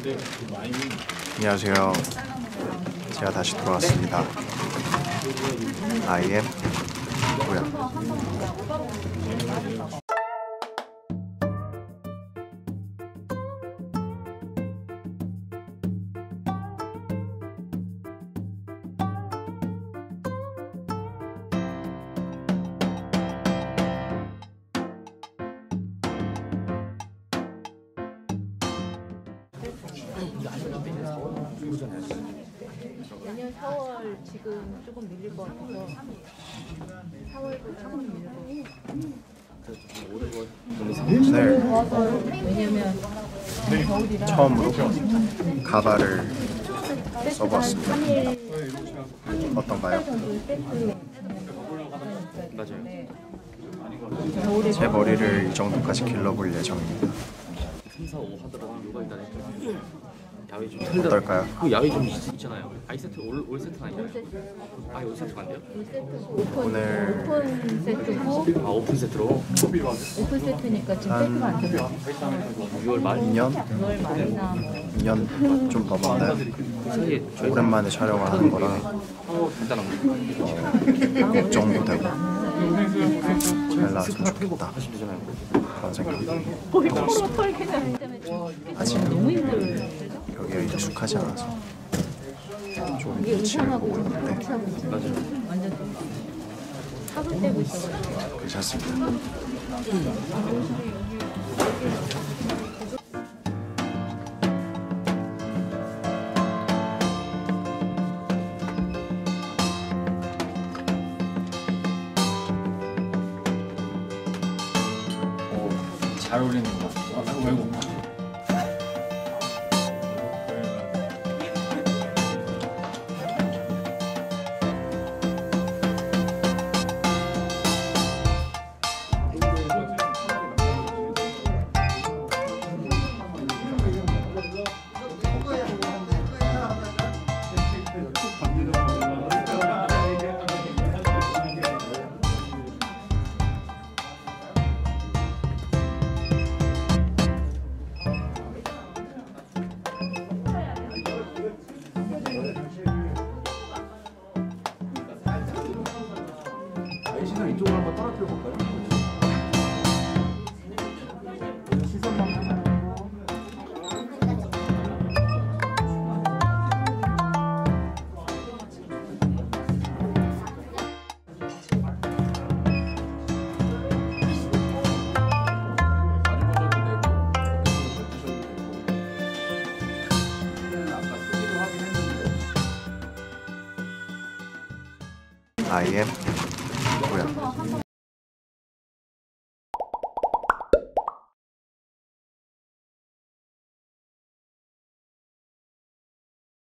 안녕하세요. 제가 다시 돌아왔습니다. I am 고양. 내년 4월 지금 조금 밀릴 것 같아서 4월도 조금 밀고 오늘 왜냐면 겨울이라 처음으로 가발을 써보았습니다. 어떤가요? 맞아요. 제 머리를 이 정도까지 길러볼 예정입니다. 3, 4, 5 하더라도 요가 일단 야외 좀 어떨까요? 그 야외 좀 있잖아요. 아이 세트 올 세트는 아니잖아요. 아예 올 세트가 안 돼요? 오늘 오픈 세트고 아 오픈 세트로 오픈 세트니까 지금 세트가 안 돼요. 6월 말 2년? 6월 말이나 2년 좀 넘었나요? 그 사이에 저희 오랜만에 촬영을 하는 거라 간단합니다. 걱정도 되고 잘 나왔으면 좋겠다 하시면 되잖아요. 그런 생각이 거의 코로 털기는 아직 너무 힘들어요. 여기에 익숙하지 않아서 좀 이게 눈치를 의상하고 보고 있는데 같이 하고 있어요. 맞아요. 완전 사도 떼고 있어가지고 괜찮습니다. 잘 어울리는 것 같아. 외국. 시선 이쪽으로 한번 떨어뜨려 볼까요? 시선만 I am 고양.